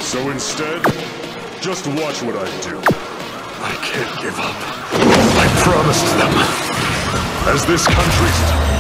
So instead, just watch what I do. I can't give up. I promised them. As this country